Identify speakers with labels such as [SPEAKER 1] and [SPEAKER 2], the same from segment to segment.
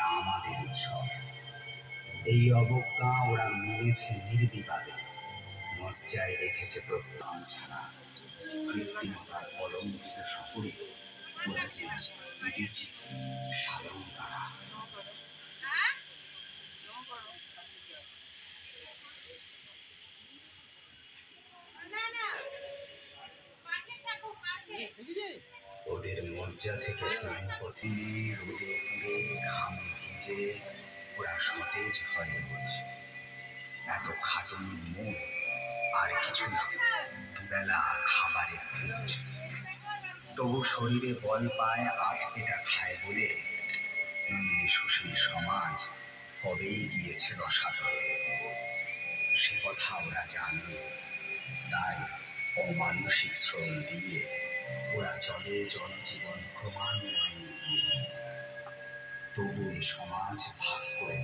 [SPEAKER 1] আমাদের উৎসব। এই অবজ্ঞা ওরা মেনেছে নির্বিবাদে, লজ্জায় রেখেছে প্রত্যয় ছাড়া। কৃত্রিমতার কলঙ্কিত সকলে ওরা যে দিয়েছে সাধন তারা। ওদের মজ্জা থেকে স্নায়ু পথে রোদে পুড়ে ঘামে ভিজে ওরা সতেজ হয়ে পড়ছে। এত খাটুনি মন আর কিছু না, দুবেলা খাবারের খোঁজ। তবু শরীরে বল পায় আধ পেটা খায় বলে সুশীল সমাজ কবেই গিয়েছে রসাতলে। সে কথা ওরা জানে, তাই অমানসিক শ্রম দিয়ে ওরা চলে জনজীবন ক্রমান্বয়ে এগিয়ে। তবু এই সমাজ ভাগ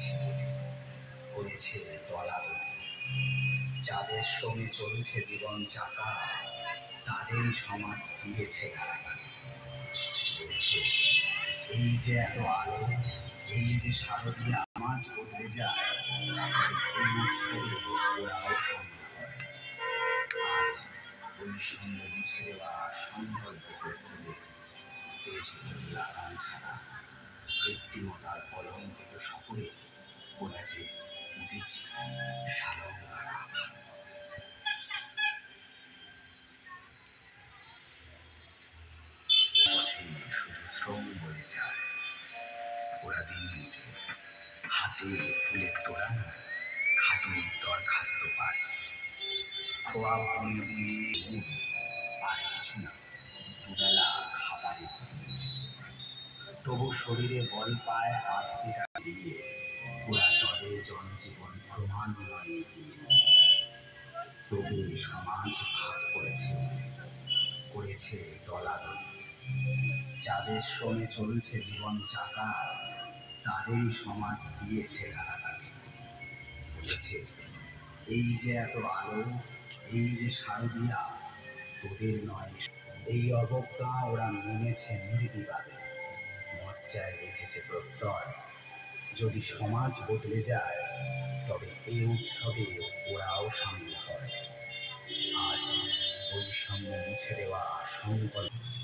[SPEAKER 1] করেছে দলাদলি। যাদের সঙ্গে চলছে জীবন চাকা তাদেরই সমাজ দিয়েছে গালাগালি। এই যে এত আলো, এই যে শারদীয় সমাজ বদলে যায়, ওরাও সামনে হয়। আজ বৈষম্য মুছে দেওয়া সংকল্প করতে লাগান ছাড়া কৃত্রিমতার কলঙ্কিত সকলে ওরা যে দিচ্ছে সালন তারা। শুধু শ্রম বয়ে যায়, ওরা দিন হাতে ফুলের তোড়া নয়, খাটুনির দরখাস্ত পায়। খোয়া বনে বনে আর কিছু না, দুবেলা খাবারের খোঁজ। তবু শরীরে বল পায় হাত পেটা দিয়ে ওরা চলে জনজীবন ক্রমান্বয়ে এগিয়ে। তবু সমাজ ভাগ করেছে দলাদলি। যাদের শ্রমে চলছে জীবন চাকা তাদেরই সমাজ দিয়েছে গালাগালি। বলেছে এই যে এত আলো, এই যে শারদীয়া তোদের নয়। এই অবজ্ঞা ওরা মেনেছে নির্বিবাদে, লজ্জায় রেখেছে প্রত্যয়। যদি সমাজ বদলে যায় তবে এই উৎসবে ওরাও সামিল হয়। আর বৈষম্য মুছে দেওয়া সংকল্প